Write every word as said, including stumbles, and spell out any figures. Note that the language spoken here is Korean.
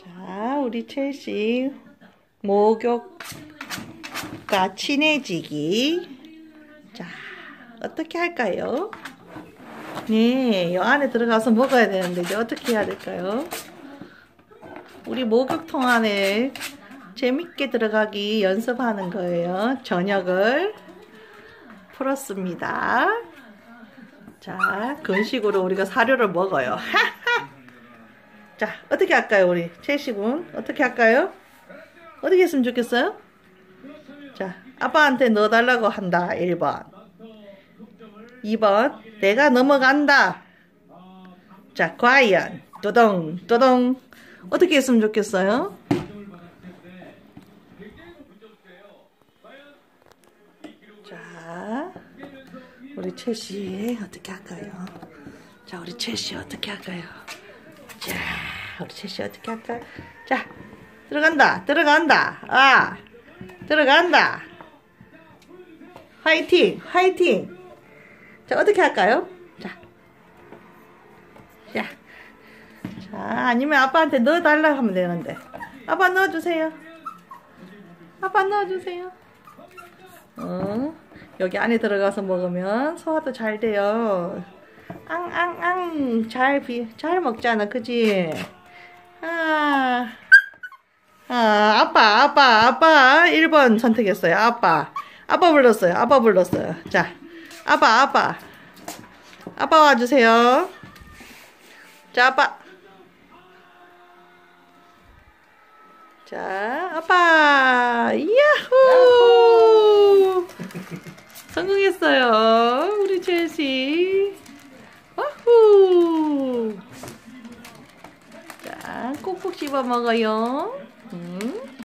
자, 우리 첼시 목욕과 친해지기. 자, 어떻게 할까요? 네, 이 안에 들어가서 먹어야 되는데 이제 어떻게 해야 될까요? 우리 목욕통 안에 재밌게 들어가기 연습하는 거예요. 저녁을 풀었습니다. 자, 건식으로 우리가 사료를 먹어요. 자, 어떻게 할까요, 우리 첼시군? 어떻게 할까요? 어떻게 했으면 좋겠어요? 자, 아빠한테 넣어달라고 한다. 일 번. 이 번. 내가 넘어간다. 자, 과연. 또동, 또동. 어떻게 했으면 좋겠어요? 자, 우리 첼시 어떻게 할까요? 자, 우리 첼시 어떻게 할까요? 자, 우리 첼시 어떻게 할까요? 자, 들어간다, 들어간다. 아, 들어간다. 화이팅, 화이팅. 자, 어떻게 할까요? 자, 자, 자, 아니면 아빠한테 넣어달라고 하면 되는데. 아빠 넣어주세요. 아빠 넣어주세요. 어, 여기 안에 들어가서 먹으면 소화도 잘 돼요. 앙앙앙 잘 비, 잘 먹잖아, 그지? 아, 아, 아빠, 아빠, 아빠 일 번 선택했어요. 아빠, 아빠 불렀어요. 아빠 불렀어요. 자, 아빠, 아빠, 아빠 와주세요. 자, 아빠. 자, 아빠, 야호! 성공했어요, 우리 첼시. 와후! 자, 꼭꼭 씹어 먹어요. 음.